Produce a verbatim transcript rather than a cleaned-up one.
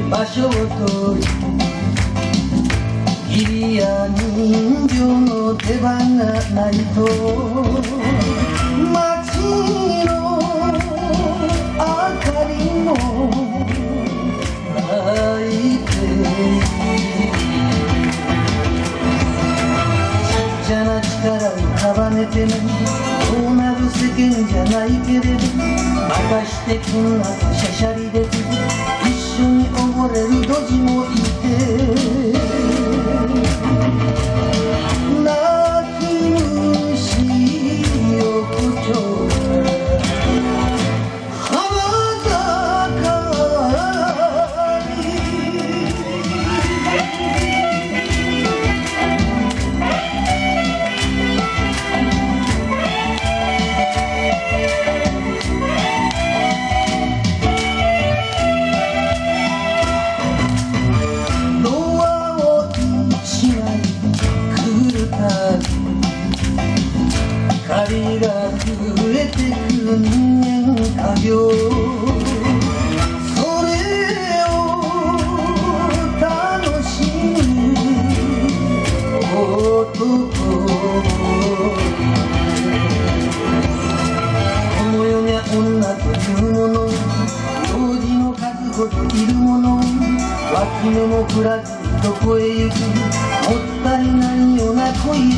場所を取り義理や人情の出番がないと街の明かりも泣いているちっちゃな力を束ねてもどうなる世間じゃないけれど任してこんなとしゃしゃり出て一緒に溺れるドジもいて泣き虫横丁花盛りドアを一枚来るたび借りが増えてく人間家業それを楽しむ男この世にゃ女というもの幼児の数ほどいるもの脇目も振らずにどこへ行くもったいないような恋